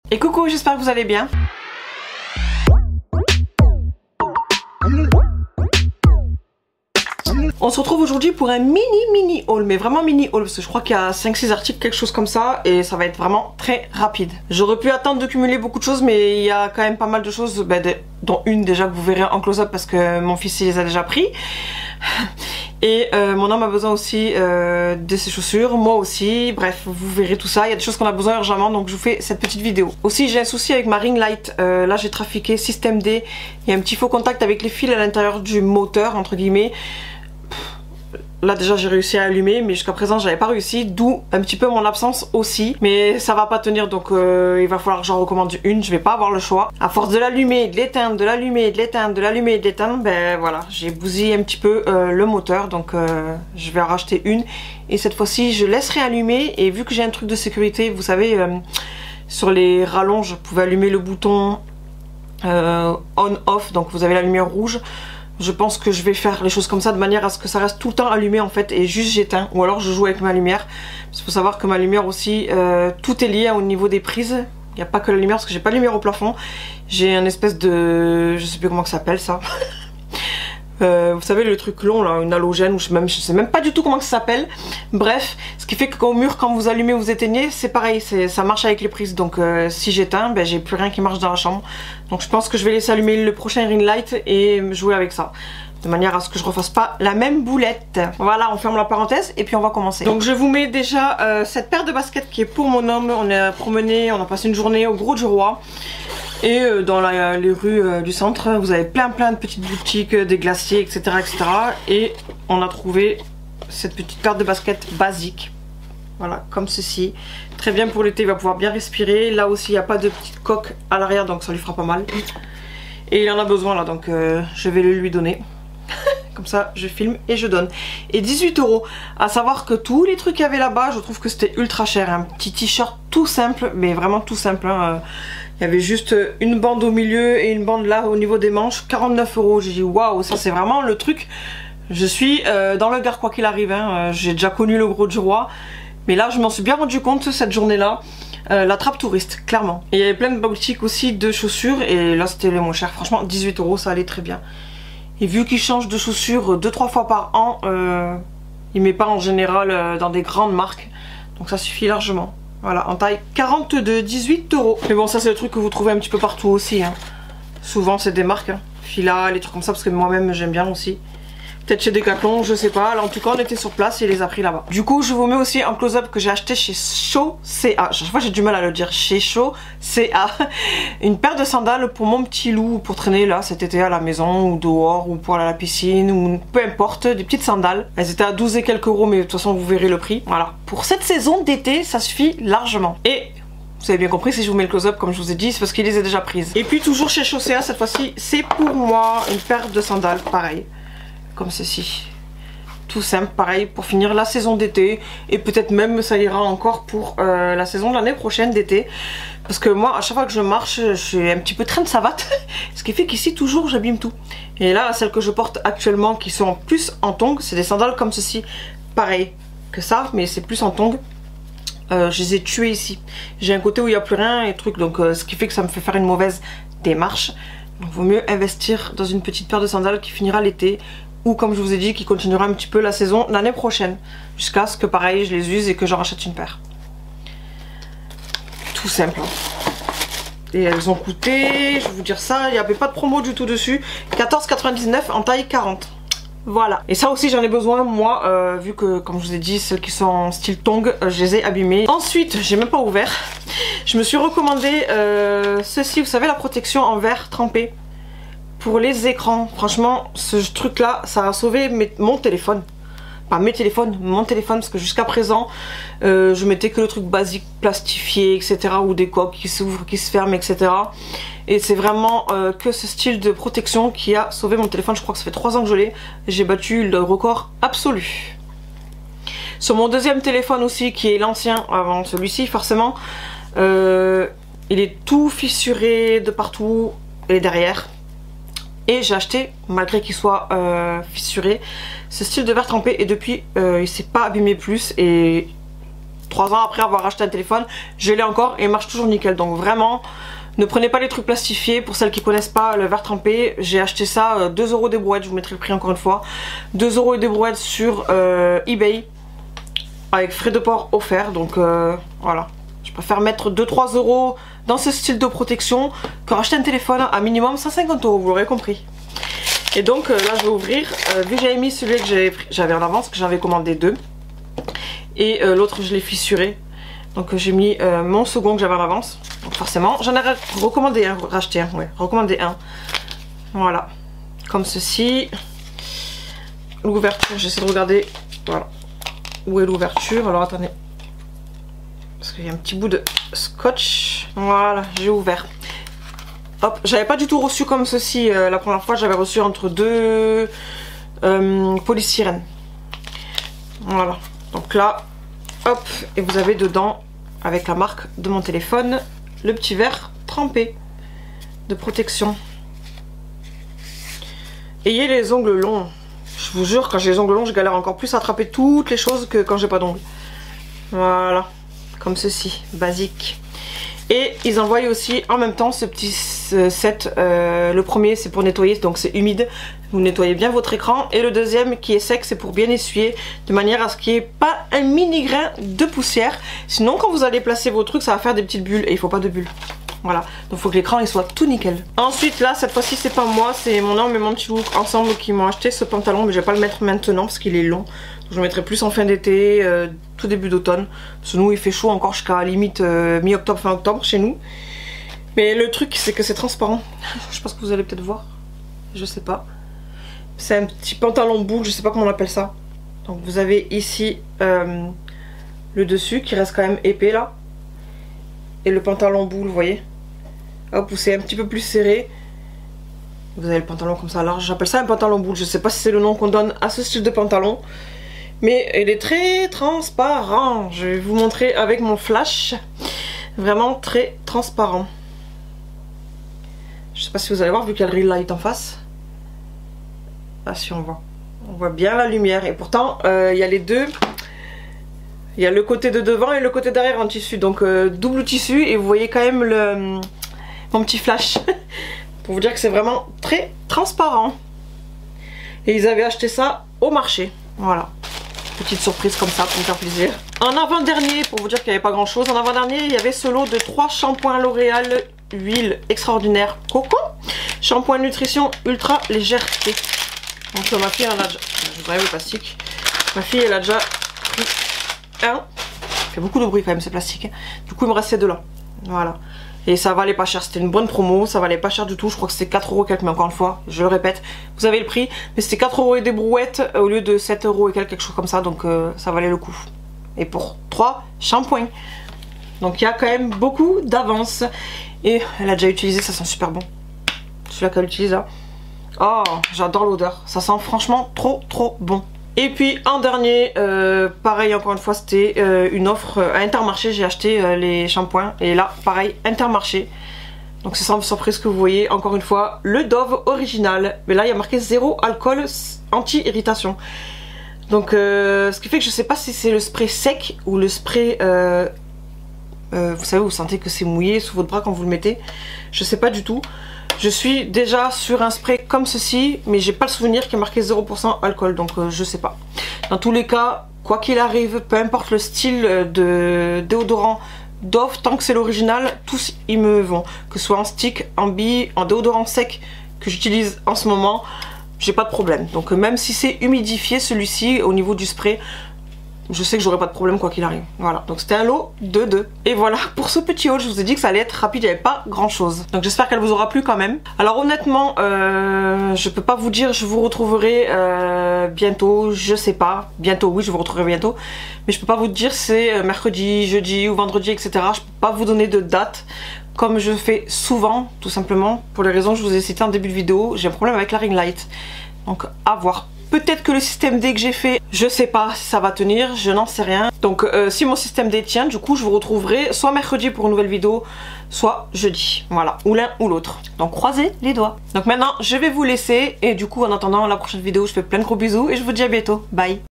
Et coucou, j'espère que vous allez bien. On se retrouve aujourd'hui pour un mini haul, mais vraiment mini haul, parce que je crois qu'il y a 5-6 articles, quelque chose comme ça, et ça va être vraiment très rapide. J'aurais pu attendre de cumuler beaucoup de choses, mais il y a quand même pas mal de choses, dont une déjà que vous verrez en close-up parce que mon fils il les a déjà pris. Et mon homme a besoin aussi de ses chaussures, moi aussi, bref, vous verrez tout ça. Il y a des choses qu'on a besoin urgemment, donc je vous fais cette petite vidéo. Aussi, j'ai un souci avec ma ring light. Là, j'ai trafiqué Système D. Il y a un petit faux contact avec les fils à l'intérieur du moteur, entre guillemets. Là déjà j'ai réussi à allumer, mais jusqu'à présent j'avais pas réussi, d'où un petit peu mon absence aussi. Mais ça va pas tenir, donc il va falloir que j'en recommande une, je vais pas avoir le choix. À force de l'allumer, de l'éteindre, de l'allumer, de l'éteindre, de l'allumer, de l'éteindre, ben voilà, j'ai bousillé un petit peu le moteur, donc je vais en racheter une. Et cette fois-ci je laisserai allumer, et vu que j'ai un truc de sécurité, vous savez, sur les rallonges, je pouvais allumer le bouton on-off, donc vous avez la lumière rouge. Je pense que je vais faire les choses comme ça de manière à ce que ça reste tout le temps allumé en fait et juste j'éteins, ou alors je joue avec ma lumière. Il faut savoir que ma lumière aussi, tout est lié au niveau des prises. Il n'y a pas que la lumière parce que j'ai pas de lumière au plafond. J'ai un espèce de... je sais plus comment ça s'appelle ça. Vous savez le truc long là, une halogène, ou je sais même pas du tout comment ça s'appelle. Bref, ce qui fait qu'au mur quand vous allumez vous éteignez, c'est pareil, ça marche avec les prises. Donc si j'éteins, ben, j'ai plus rien qui marche dans la chambre. Donc je pense que je vais laisser allumer le prochain ring light et jouer avec ça, de manière à ce que je refasse pas la même boulette. Voilà, on ferme la parenthèse et puis on va commencer. Donc je vous mets déjà cette paire de baskets qui est pour mon homme. On est promené, on a passé une journée au Gros du Roi. Et dans les rues du centre, vous avez plein de petites boutiques, des glaciers, etc., etc. Et on a trouvé cette petite paire de baskets basique. Voilà, comme ceci. Très bien pour l'été, il va pouvoir bien respirer. Là aussi, il n'y a pas de petite coque à l'arrière, donc ça lui fera pas mal. Et il en a besoin là, donc je vais le lui donner. Comme ça, je filme et je donne. Et 18 €. À savoir que tous les trucs qu'il y avait là-bas, je trouve que c'était ultra cher. Un petit t-shirt tout simple, mais vraiment tout simple. Hein. Il y avait juste une bande au milieu et une bande là au niveau des manches. 49 €. J'ai dit waouh, ça c'est vraiment le truc. Je suis dans le Gard quoi qu'il arrive. Hein. J'ai déjà connu le Gros du Roi. Mais là, je m'en suis bien rendu compte cette journée-là. La trappe touriste, clairement. Et il y avait plein de boutiques aussi de chaussures. Et là, c'était le moins cher. Franchement, 18 €, ça allait très bien. Et vu qu'il change de chaussures 2-3 fois par an, il met pas en général dans des grandes marques. Donc ça suffit largement. Voilà, en taille 42, 18 €. Mais bon, ça c'est le truc que vous trouvez un petit peu partout aussi. Hein. Souvent c'est des marques, hein. Fila, les trucs comme ça, parce que moi-même j'aime bien aussi. Peut-être chez Decathlon, je sais pas. Là en tout cas on était sur place et il les a pris là-bas. Du coup je vous mets aussi un close-up que j'ai acheté chez Chaussea. Chaque fois j'ai du mal à le dire. Chez Chaussea. Une paire de sandales pour mon petit loup, pour traîner là cet été à la maison ou dehors ou pour aller à la piscine ou peu importe. Des petites sandales. Elles étaient à 12 et quelques euros, mais de toute façon vous verrez le prix. Voilà. Pour cette saison d'été ça suffit largement. Et vous avez bien compris, si je vous mets le close-up comme je vous ai dit, c'est parce qu'il les a déjà prises. Et puis toujours chez Chaussea, cette fois-ci c'est pour moi une paire de sandales pareil. Comme ceci, tout simple, pareil pour finir la saison d'été, et peut-être même ça ira encore pour la saison de l'année prochaine d'été, parce que moi à chaque fois que je marche je suis un petit peu traîne savate, ce qui fait qu'ici toujours j'abîme tout. Et là celles que je porte actuellement qui sont plus en tongs, c'est des sandales comme ceci, pareil que ça, mais c'est plus en tongs. Je les ai tuées ici, j'ai un côté où il n'y a plus rien et truc, donc ce qui fait que ça me fait faire une mauvaise démarche. Donc vaut mieux investir dans une petite paire de sandales qui finira l'été, ou comme je vous ai dit qui continuera un petit peu la saison l'année prochaine, jusqu'à ce que pareil je les use et que j'en rachète une paire. Tout simple. Et elles ont coûté, je vais vous dire ça, il n'y avait pas de promo du tout dessus, 14,99 en taille 40. Voilà. Et ça aussi j'en ai besoin moi, vu que comme je vous ai dit celles qui sont en style tongs, je les ai abîmées. Ensuite j'ai même pas ouvert, je me suis recommandé ceci, vous savez la protection en verre trempé pour les écrans. Franchement ce truc là ça a sauvé mon téléphone, pas mes téléphones, mon téléphone, parce que jusqu'à présent je mettais que le truc basique plastifié etc, ou des coques qui s'ouvrent, qui se ferment etc. Et c'est vraiment que ce style de protection qui a sauvé mon téléphone. Je crois que ça fait 3 ans que je l'ai, j'ai battu le record absolu. Sur mon deuxième téléphone aussi, qui est l'ancien avant celui-ci forcément, il est tout fissuré de partout et derrière. Et j'ai acheté, malgré qu'il soit fissuré, ce style de verre trempé, et depuis il s'est pas abîmé plus, et 3 ans après avoir acheté un téléphone, je l'ai encore et il marche toujours nickel. Donc vraiment, ne prenez pas les trucs plastifiés. Pour celles qui connaissent pas le verre trempé, j'ai acheté ça 2 € des brouettes, je vous mettrai le prix encore une fois. 2 € des brouettes sur eBay avec frais de port offerts. Donc voilà, je préfère mettre 2-3 € dans ce style de protection que racheter un téléphone à minimum 150 €, vous l'aurez compris. Et donc là je vais ouvrir, vu que j'avais mis celui que j'avais en avance, que j'avais commandé 2. Et l'autre je l'ai fissuré. Donc j'ai mis mon second que j'avais en avance. Donc forcément j'en ai recommandé un, racheté un, ouais, recommandé un. Voilà, comme ceci. L'ouverture, j'essaie de regarder, voilà, où est l'ouverture. Alors attendez, parce qu'il y a un petit bout de scotch. Voilà, j'ai ouvert. Hop, j'avais pas du tout reçu comme ceci la première fois, j'avais reçu entre 2 polystyrène. Voilà, donc là, hop, et vous avez dedans, avec la marque de mon téléphone, le petit verre trempé de protection. Ayez les ongles longs. Je vous jure, quand j'ai les ongles longs, je galère encore plus à attraper toutes les choses que quand j'ai pas d'ongles. Voilà, comme ceci, basique. Et ils envoient aussi en même temps ce petit set. Le premier c'est pour nettoyer, donc c'est humide. Vous nettoyez bien votre écran. Et le deuxième qui est sec, c'est pour bien essuyer. De manière à ce qu'il n'y ait pas un mini grain de poussière. Sinon quand vous allez placer vos trucs, ça va faire des petites bulles. Et il faut pas de bulles. Voilà, donc il faut que l'écran il soit tout nickel. Ensuite là, cette fois-ci c'est pas moi, c'est mon homme et mon petit look ensemble qui m'ont acheté ce pantalon. Mais je vais pas le mettre maintenant parce qu'il est long. Je le mettrai plus en fin d'été, tout début d'automne. Parce que nous il fait chaud encore jusqu'à limite mi-octobre, fin octobre chez nous. Mais le truc c'est que c'est transparent. Je pense que vous allez peut-être voir. Je sais pas. C'est un petit pantalon boule, je sais pas comment on appelle ça. Donc vous avez ici le dessus qui reste quand même épais là. Et le pantalon boule, vous voyez. Hop, où c'est un petit peu plus serré. Vous avez le pantalon comme ça large. J'appelle ça un pantalon boule. Je sais pas si c'est le nom qu'on donne à ce style de pantalon. Mais il est très transparent. Je vais vous montrer avec mon flash. Vraiment très transparent. Je sais pas si vous allez voir vu qu'il y a le ring light en face. Ah si, on voit. On voit bien la lumière. Et pourtant, il y a les deux. Il y a le côté de devant et le côté derrière en tissu. Donc double tissu. Et vous voyez quand même mon petit flash. Pour vous dire que c'est vraiment très transparent. Et ils avaient acheté ça au marché. Voilà. Petite surprise comme ça pour me faire plaisir. En avant-dernier, pour vous dire qu'il n'y avait pas grand chose, en avant-dernier il y avait ce lot de 3 shampoings L'Oréal huile extraordinaire coco. Shampoing nutrition ultra légèreté. Donc ma fille elle a déjà... Je vous enlève le plastique. Ma fille elle a déjà pris un. Ça fait beaucoup de bruit quand même ces plastiques. Du coup il me restait 2 là. Voilà. Et ça valait pas cher, c'était une bonne promo, ça valait pas cher du tout, je crois que c'était 4 € quelques, mais encore une fois, je le répète, vous avez le prix, mais c'était 4 € et des brouettes au lieu de 7 € et quelque chose comme ça, donc ça valait le coup. Et pour 3 shampoings. Donc il y a quand même beaucoup d'avance. Et elle a déjà utilisé, ça sent super bon. Celui-là qu'elle utilise là. Oh, j'adore l'odeur, ça sent franchement trop bon. Et puis en dernier, pareil encore une fois c'était une offre à Intermarché, j'ai acheté les shampoings et là pareil Intermarché. Donc c'est sans surprise que vous voyez encore une fois le Dove original. Mais là il y a marqué 0 alcool anti-irritation. Donc ce qui fait que je sais pas si c'est le spray sec ou le spray... vous savez, vous sentez que c'est mouillé sous votre bras quand vous le mettez. Je sais pas du tout. Je suis déjà sur un spray comme ceci, mais j'ai pas le souvenir qu'il y a marqué 0% alcool, donc je sais pas. Dans tous les cas, quoi qu'il arrive, peu importe le style de déodorant Dove, tant que c'est l'original, tous ils me vont. Que ce soit en stick, en bille, en déodorant sec que j'utilise en ce moment, j'ai pas de problème. Donc même si c'est humidifié celui-ci au niveau du spray, je sais que j'aurai pas de problème quoi qu'il arrive. Voilà, donc c'était un lot de 2. Et voilà, pour ce petit haul, je vous ai dit que ça allait être rapide, il n'y avait pas grand chose. Donc j'espère qu'elle vous aura plu quand même. Alors honnêtement, je peux pas vous dire, je vous retrouverai bientôt, je sais pas. Bientôt, oui, je vous retrouverai bientôt. Mais je peux pas vous dire c'est mercredi, jeudi ou vendredi, etc. Je peux pas vous donner de date. Comme je fais souvent, tout simplement, pour les raisons que je vous ai citées en début de vidéo, j'ai un problème avec la ring light. Donc à voir. Peut-être que le système D que j'ai fait, je sais pas si ça va tenir, je n'en sais rien. Donc si mon système D tient, du coup je vous retrouverai soit mercredi pour une nouvelle vidéo, soit jeudi. Voilà, ou l'un ou l'autre. Donc croisez les doigts. Donc maintenant je vais vous laisser et du coup en attendant la prochaine vidéo, je fais plein de gros bisous et je vous dis à bientôt. Bye.